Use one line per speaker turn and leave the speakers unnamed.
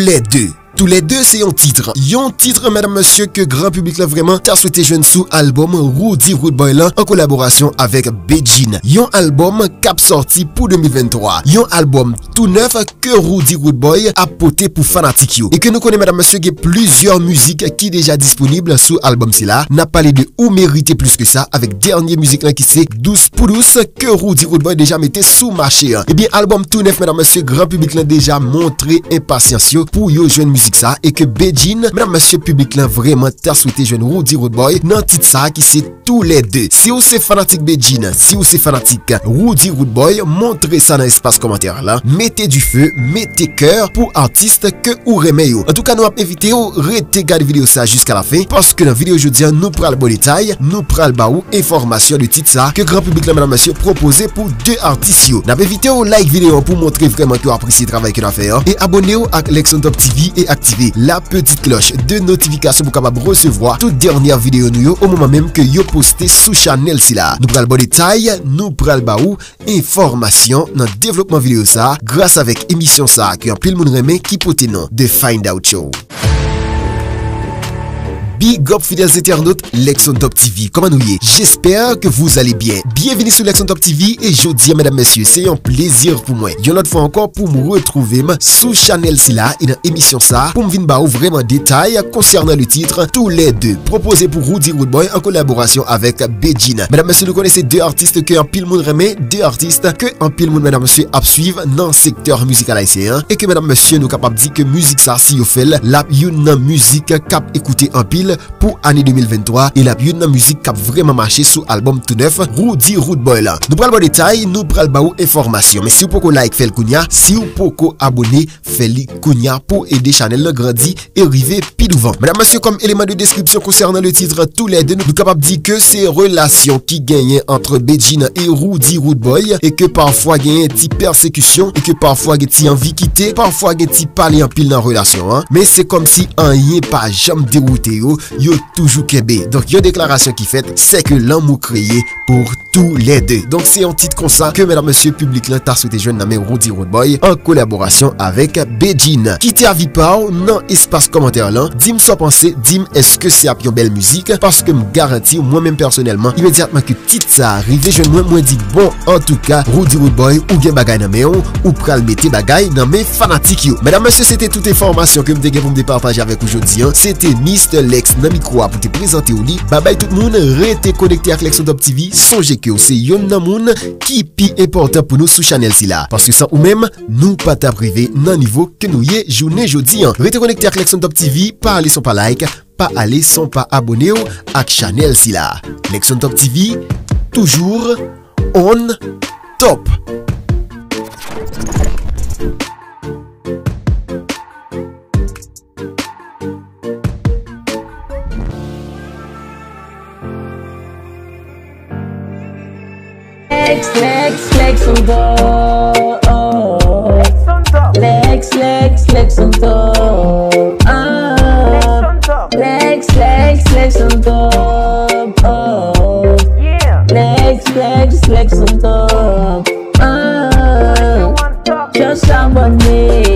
les deux. Tous les deux, c'est un titre. Yon titre, mesdames, monsieur, que grand public là vraiment t'a souhaité jeune sous album Rudy Rude Boy là en collaboration avec Beijing. Yon album cap sorti pour 2023. Yon album tout neuf que Rudy Rude Boy a porté pour fanatique yo. Et que nous connaissons, mesdames, monsieur, qu'il y a plusieurs musiques qui déjà disponibles sous album si là. N'a parlé de ou mérité plus que ça avec dernière musique là qui c'est 12 pour 12 que Rudy Rude Boy déjà mettait sous marché. Et bien, album tout neuf, mesdames, monsieur, grand public là déjà montré impatience yo pour yo jeune musique ça et que Beijing, mesdames, monsieur, public là vraiment t'a souhaité jeune Rudy Rude Boy dans titre ça qui c'est tous les deux. Si vous c'est fanatique Beijing, si vous c'est fanatique Rudy Rude Boy, montrez ça dans l'espace commentaire là. Mettez du feu, mettez cœur pour artistes que ou remet. En tout cas, nous avons invité ou rete garder vidéo ça jusqu'à la fin parce que dans la vidéo aujourd'hui, nous prenons le bon détail, nous prenons le baou information de titre ça que grand public là, mesdames, monsieur, proposé pour deux artistes. Nous avons invité au like vidéo pour montrer vraiment que vous appréciez le travail que nous avons fait et abonnez-vous à Lexon Top TV et activez la petite cloche de notification pour capable recevoir toute dernière vidéo nous au moment même que yo posté sous channel si là. Nous prenons le bon détail, nous prenons le baou information dans le développement vidéo ça grâce avec émission ça qui en pile moun remet qui pote non de Find Out Show. Big up fidèles internautes, Lexon Top TV, comment nous y est? J'espère que vous allez bien. Bienvenue sur Lexon Top TV et je dis, mesdames, messieurs, c'est un plaisir pour moi. Une autre fois encore pour me retrouver sous channel si là et dans émission ça pour me venir bah vraiment détail concernant le titre tous les deux proposé pour Rudy Rude Boy en collaboration avec Beijing. Mesdames, messieurs, nous connaissons deux artistes que en pile monde remet, deux artistes que en pile monde, mesdames, messieurs, à suivre dans le secteur musical haïtien et que mesdames, messieurs, nous capables de dire que musique ça si vous fait la une musique cap écouter en pile pour année 2023 et la une musique qui a vraiment marché sous album tout neuf Rudy Rude Boy là. Nous prenons le détail, nous prenons le information. Mais si vous pouvez like, fait le kounya, si vous pouvez abonner, fait le kounya pour aider channel le grandi et arriver plus devant. Mesdames, messieurs, comme élément de description concernant le titre tous les deux, nous sommes capables de dire que c'est relation qui gagne entre Beijing et Rudy Rude Boy et que parfois il y a une petite persécution et que parfois il y a une petite envie quitter, parfois il y a une petite parler en pile dans la relation. Hein? Mais c'est comme si un y pas jamais dérouté yo toujours kebe. Donc, il y a une déclaration qui fait, c'est que l'amour créé pour tous les deux. Donc, c'est un titre comme ça que, mesdames, messieurs, public là, t'as souhaité jeune nommé Rudy Rude Boy en collaboration avec Beijing. Quittez à Vipar, dans espace commentaire là, dis-moi soit pensé, dis-moi est-ce que c'est une belle musique parce que me garantis, moi-même personnellement, immédiatement que titre ça arrive, je moi dit bon, en tout cas, Rudy Rude Boy ou bien bagay dans mes ou pral mette bagay dans mes fanatiques yo. Mesdames, messieurs, c'était toute information que me dégué pour me partager avec aujourd'hui. C'était Mr. Lex dans micro pour te présenter au lit. Bye bye tout le monde, restez connecté avec Lexon Top TV. Songez que c'est yon nan moun qui pi important pour nous sous channel si là. Parce que sans ou même, nous pas ta privé nan niveau que nous y est journée jeudi. Restez connecté avec Lexon Top TV, pas aller sans pas like, pas aller sans pas abonner à channel si là. Lexon Top TV, toujours on top.
Lex on top. Lex on top. Lex on top. Oh. Yeah. Lex on top. Just somebody.